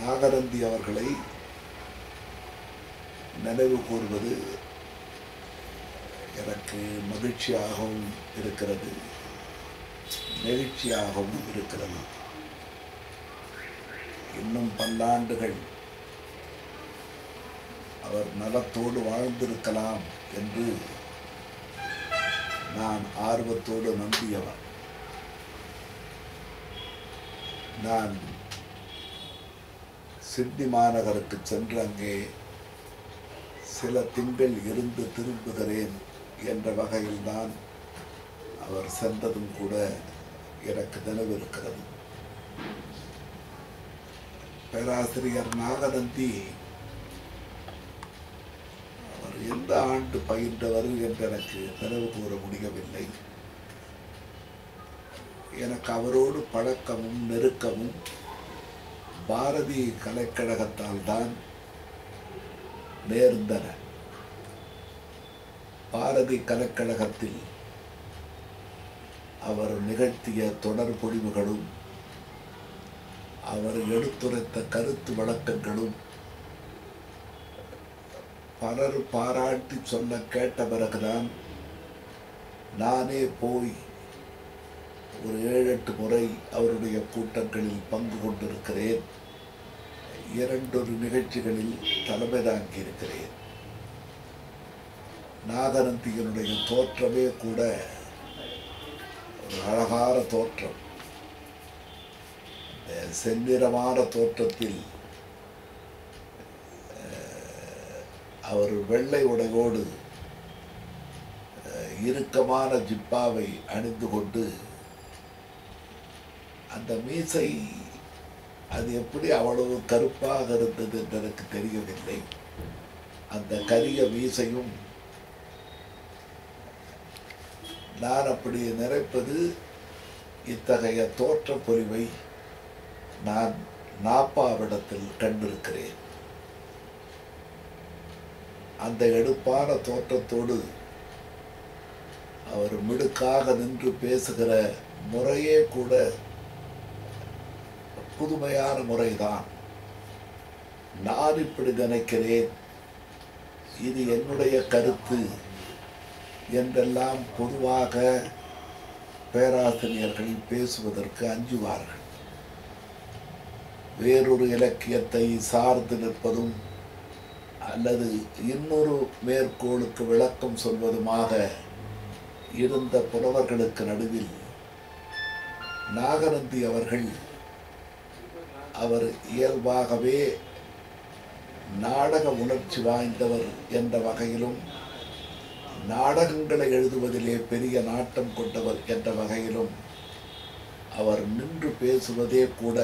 நாகநந்தி அவர்களை நினைவு கூர்வது எனக்கு மகிழ்ச்சியாகவும் இருக்கிறது, நெகிழ்ச்சியாகவும் இருக்கிறது. இன்னும் பல்லாண்டுகள் அவர் நலத்தோடு வாழ்ந்திருக்கலாம் என்று நான் ஆர்வத்தோடு நம்பியவர். நான் சிட்னி மாநகருக்கு சென்று அங்கே சில திங்கள் இருந்து திரும்புகிறேன் என்ற வகையில்தான் அவர் சென்றதும் கூட எனக்கு நினைவிருக்கிறது. பேராசிரியர் நாகநந்தி அவர் எந்த ஆண்டு பயின்றவர் என்று எனக்கு நினைவு கூற முடியவில்லை. எனக்கு அவரோடு பழக்கமும் நெருக்கமும் பாரதி கலைக்கழகத்தால் தான் நேர்ந்தன. பாரதி கலைக்கழகத்தில் அவர் நிகழ்த்திய தொடர் பொழிவுகளும் அவர் எடுத்துரைத்த கருத்து வழக்கங்களும் பலர் பாராட்டி சொல்ல கேட்ட பிறகுதான் நானே போய் ஒரு 7-8 முறை அவருடைய கூட்டங்களில் பங்கு கொண்டிருக்கிறேன். 2 நிகழ்ச்சிகளில் தலைமை தாங்கியிருக்கிறேன். நாகநந்தியினுடைய தோற்றமே கூட ஒரு அழகான தோற்றம். செந்நிறமான தோற்றத்தில் அவர் வெள்ளை உடையோடு இறுக்கமான ஜிப்பாவை அணிந்து கொண்டு, அந்த மீசை அது எப்படி அவ்வளவு கருப்பாக இருந்தது என்று எனக்கு தெரியவில்லை. அந்த கரிய மீசையும் நான் அப்படி நினைப்பது, இத்தகைய தோற்ற பொலிவை நான் நாப்பாவிடத்தில் கண்டிருக்கிறேன். அந்த எடுப்பான தோற்றத்தோடு அவர் மிடுக்காக நின்று பேசுகிற முறையே கூட புதுமையான முறைதான். நான் இப்படி நினைக்கிறேன், இது என்னுடைய கருத்து என்றெல்லாம் பொதுவாக பேராசிரியர்கள் பேசுவதற்கு அஞ்சுவார்கள். வேறொரு இலக்கியத்தை சார்ந்து நிற்பதும் அல்லது இன்னொரு மேற்கோளுக்கு விளக்கம் சொல்வதுமாக இருந்த புலவர்களுக்கு நடுவில் நாகநந்தி அவர்கள் அவர் இயல்பாகவே நாடக உணர்ச்சி வாய்ந்தவர் என்ற வகையிலும், நாடகங்களை எழுதுவதிலே பெரிய நாட்டம் கொண்டவர் என்ற வகையிலும் அவர் நின்று பேசுவதே கூட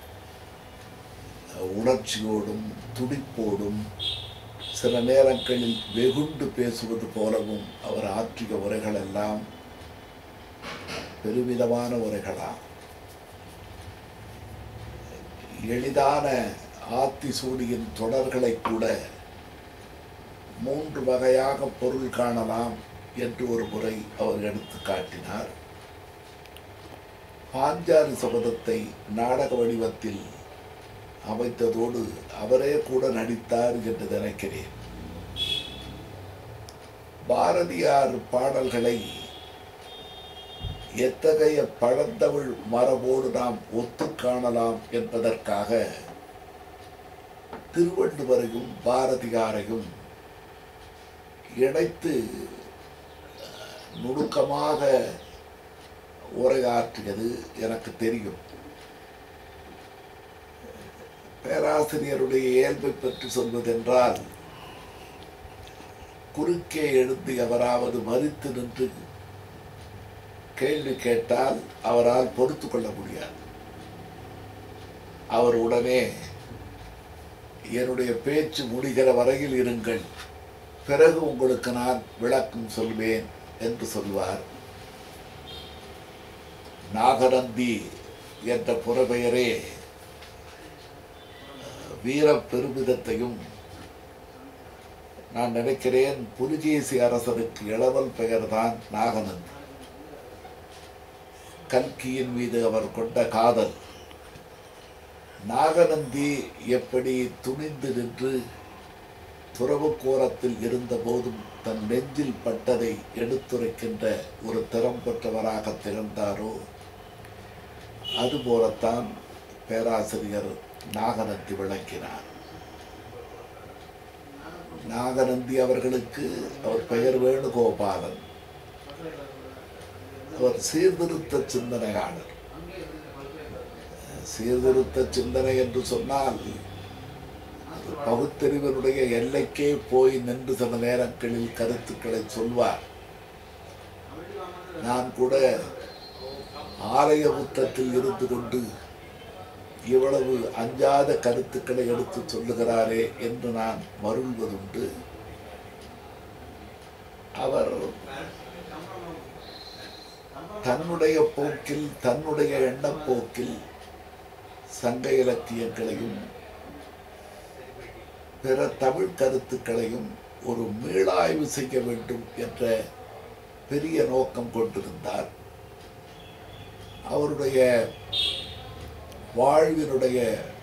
உணர்ச்சியோடும் துடிப்போடும், சில நேரங்களில் வெகுண்டு பேசுவது போலவும் அவர் ஆற்றிய உரைகள் எல்லாம் பெருமிதமான உரைகளாம். எளிதான ஆத்திசூடியின் தொடர்களை கூட 3 வகையாக பொருள் காணலாம் என்று ஒரு முறை அவர் எடுத்து காட்டினார். பாஞ்சாலி சபதத்தை நாடக வடிவத்தில் அமைத்ததோடு அவரே கூட நடித்தார் என்று நினைக்கிறேன். பாரதியார் பாடல்களை எத்தகைய பழந்தமிழ் மரபோடு நாம் ஒத்து காணலாம் என்பதற்காக திருவள்ளுவரையும் பாரதியாரையும் இணைத்து நுணுக்கமாக உரையாற்றியது எனக்கு தெரியும். பேராசிரியருடைய இயல்பை பற்றி சொல்வதென்றால், குறுக்கே எழுந்து எவராவது மறித்து நின்று கேள்வி கேட்டால் அவரால் பொறுத்து கொள்ள முடியாது. அவர் உடனே என்னுடைய பேச்சு முடிகிற வரையில் இருங்கள், பிறகு உங்களுக்கு நான் விளக்கம் சொல்வேன் என்று சொல்வார். நாகநந்தி என்ற புறப்பெயரே வீர பெருமிதத்தையும், நான் நினைக்கிறேன் புலிகேசி அரசருக்கு இளவல் பெயர்தான் நாகநந்தி. கல்கியின் மீது அவர் கொண்ட காதல், நாகநந்தி எப்படி துணிந்து நின்று துறவு கோரத்தில் இருந்த போதும் தன் நெஞ்சில் பட்டதை எடுத்துரைக்கின்ற ஒரு திறம் பெற்றவராக திகழ்ந்தாரோ அதுபோலத்தான் பேராசிரியர் நாகநந்தி விளக்கினார். நாகநந்தி அவர்களுக்கு அவர் பெயர் வேணுகோபாலன். அவர் சீர்திருத்த சிந்தனையாளர். சீர்திருத்த சிந்தனை என்று சொன்னால் அது பகுத்தறிவனுடைய எல்லைக்கே போய் நின்று சில நேரங்களில் கருத்துக்களை சொல்வார். நான் கூட ஆலய முற்றத்தில் இருந்து கொண்டு இவ்வளவு அஞ்சாத கருத்துக்களை எடுத்து சொல்லுகிறாரே என்று நான் மருள்வதுண்டு. அவர் தன்னுடைய போக்கில் தன்னுடைய எண்ணப்போக்கில் சங்க இலக்கியங்களையும் பிற தமிழ் கருத்துக்களையும் ஒரு மீளாய்வு செய்ய வேண்டும் என்ற பெரிய நோக்கம் கொண்டிருந்தார். அவருடைய வாழ்வினுடைய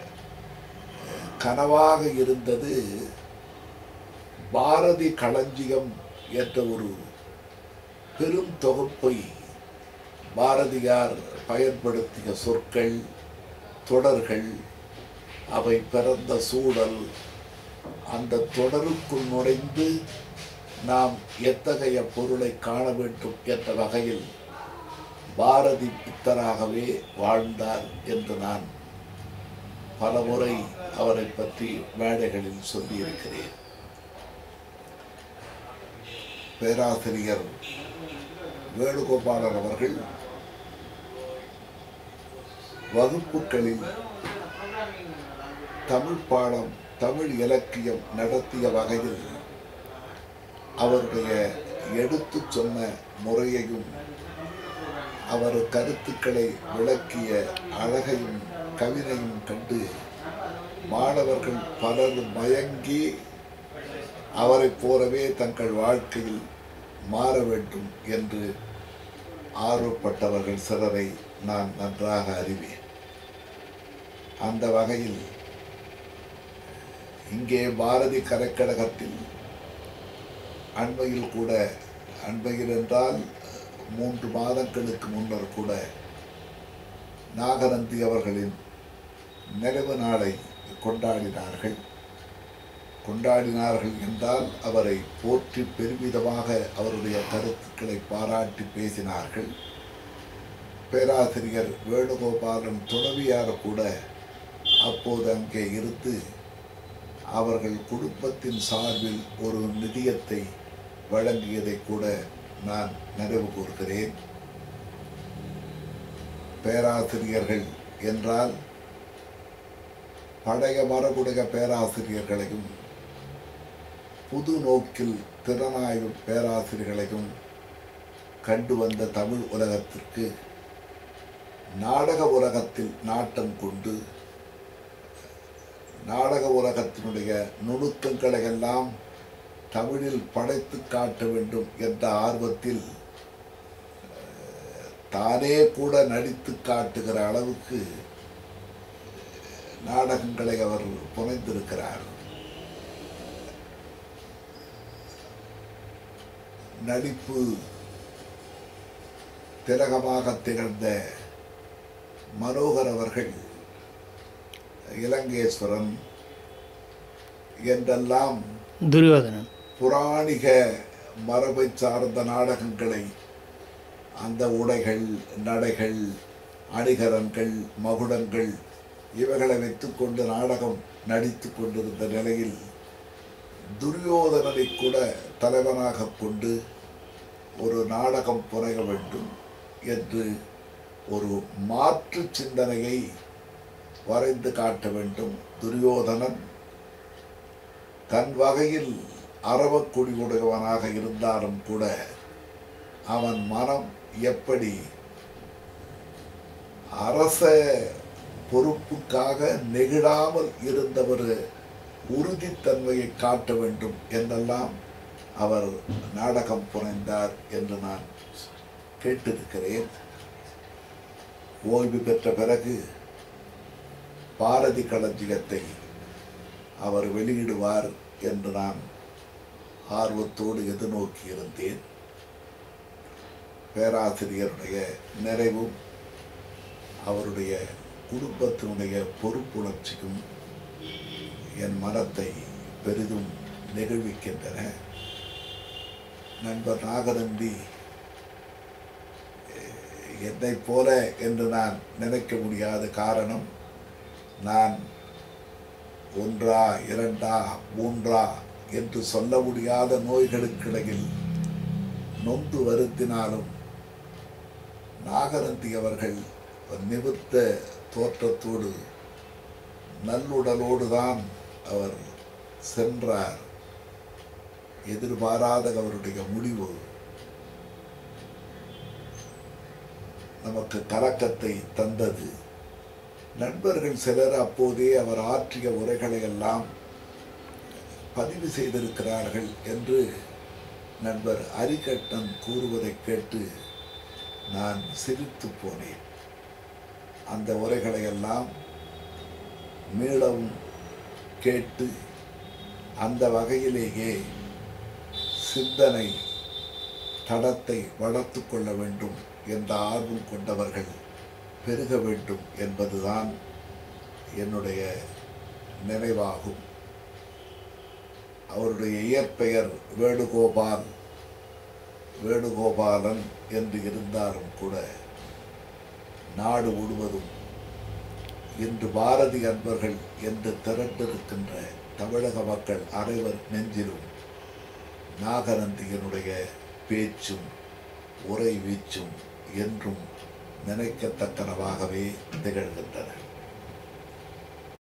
கனவாக இருந்தது பாரதி களஞ்சியம் என்ற ஒரு பெரும் தொகுப்பை பாரதியார் பயன்படுத்திய சொற்கள், தொடர்கள், அவை பிறந்த சூழல், அந்த தொடருக்குள் நுழைந்து நாம் எத்தகைய பொருளை காண வேண்டும் என்ற வகையில் பாரதி பித்தராகவே வாழ்ந்தார் என்று நான் பலமுறை அவரை பற்றி மேடைகளில் சொல்லியிருக்கிறேன். பேராசிரியர் வேணுகோபாலன் அவர்கள் வகுப்புகளில் தமிழ் பாடம், தமிழ் இலக்கியம் நடத்திய வகையில் அவருடைய எடுத்து சொன்ன முறையையும் அவர் கருத்துக்களை விளக்கிய அழகையும் கவிதையும் கண்டு மாணவர்கள் பலரும் மயங்கி அவரை போலவே தங்கள் வாழ்க்கையில் மாற வேண்டும் என்று ஆர்வப்பட்டவர்கள் சிலரை நான் நன்றாக அறிவேன். அந்த வகையில் இங்கே பாரதி கலைக்கழகத்தில் அண்மையில் கூட, அண்மையில் என்றால் 3 மாதங்களுக்கு முன்னர் கூட நாகநந்தி அவர்களின் நினைவு நாளை கொண்டாடினார்கள். கொண்டாடினார்கள் என்றால் அவரை போற்றி பெருமிதமாக அவருடைய கருத்துக்களை பாராட்டி பேசினார்கள். பேராசிரியர் வேணுகோபாலன் துறவியார் கூட அப்போது அங்கே இருந்து அவர்கள் குடும்பத்தின் சார்பில் ஒரு நிதியத்தை வழங்கியதை கூட நான் நினைவு கூர்கிறேன். பேராசிரியர்கள் என்றால் பழைய மரபுடைய பேராசிரியர்களையும் புது நோக்கில் திறனாய்வு பேராசிரியர்களையும் கண்டு வந்த தமிழ் உலகத்திற்கு நாடக உலகத்தில் நாட்டம் கொண்டு நாடக உலகத்தினுடைய நுணுக்கங்களை எல்லாம் தமிழில் படைத்து காட்ட வேண்டும் என்ற ஆர்வத்தில் தானே கூட நடித்து காட்டுகிற அளவுக்கு நாடகங்களை அவர் புனைந்திருக்கிறார். நடிப்பு திலகமாக திகழ்ந்த மனோகர் அவர்கள் இலங்கேஸ்வரன் என்றெல்லாம் துரியோதனன் புராணிக மரபை சார்ந்த நாடகங்களை, அந்த உடைகள், நடைகள், அணிகலன்கள், மகுடங்கள் இவைகளை வைத்துக்கொண்டு நாடகம் நடித்து கொண்டிருந்த நிலையில் துரியோதனனை கூட தலைவனாக கொண்டு ஒரு நாடகம் புனைய வேண்டும் என்று ஒரு மாற்று சிந்தனையை வரைந்து காட்ட வேண்டும். துரியோதனன் தன் வகையில் அரவக்குடி உடையவனாக இருந்தாலும் கூட அவன் மனம் எப்படி அரச பொறுப்புக்காக நெகிழாமல் இருந்த ஒரு உறுதித்தன்மையை காட்ட வேண்டும் என்றெல்லாம் அவர் நாடகம் புனைந்தார் என்று நான் கேட்டிருக்கிறேன். ஓய்வு பெற்ற பிறகு பாரதி களஞ்சியத்தை அவர் வெளியிடுவார் என்று நான் ஆர்வத்தோடு எதிர்நோக்கி இருந்தேன். பேராசிரியருடைய நிறைவும் அவருடைய குடும்பத்தினுடைய பொறுப்புணர்ச்சியும் என் மனத்தை பெரிதும் நெகிழ்விக்கின்றன. நண்பர் நாகநந்தி என்னை போல என்று நான் நினைக்க முடியாத காரணம், நான் ஒன்றா இரண்டா மூன்றா என்று சொல்ல முடியாத நோய்களுக்கிடையில் நொந்து வருத்தினாலும் நாகநந்தி அவர்கள் நிமித்த தோற்றத்தோடு நல்லுடலோடு தான் அவர் சென்றார். எதிர்பாராத அவருடைய முடிவு நமக்கு கலக்கத்தை தந்தது. நண்பர்கள் சிலர் அப்போதே அவர் ஆற்றிய உரைகளை எல்லாம் பதிவு செய்திருக்கிறார்கள் என்று நண்பர் அரிகட்டன் கூறுவதை கேட்டு நான் சிரித்து போனேன். அந்த உரைகளை எல்லாம் மீளவும் கேட்டு அந்த வகையிலேயே சிந்தனை தடத்தை வளர்த்து கொள்ள வேண்டும் என்ற ஆர்வம் கொண்டவர்கள் பெருக வேண்டும் என்பதுதான் என்னுடைய நினைவாகும். அவருடைய இயற்பெயர் வேணுகோபாலன் என்று இருந்தாலும் கூட நாடு முழுவதும் இன்று பாரதி அன்பர்கள் என்று திரண்டிருக்கின்ற தமிழக மக்கள் அனைவர் நெஞ்சிலும் நாகநந்தியினுடைய பேச்சும் உரை வீச்சும் என்றும் நினைக்கத்தக்கனவாகவே திகழ்கின்றன.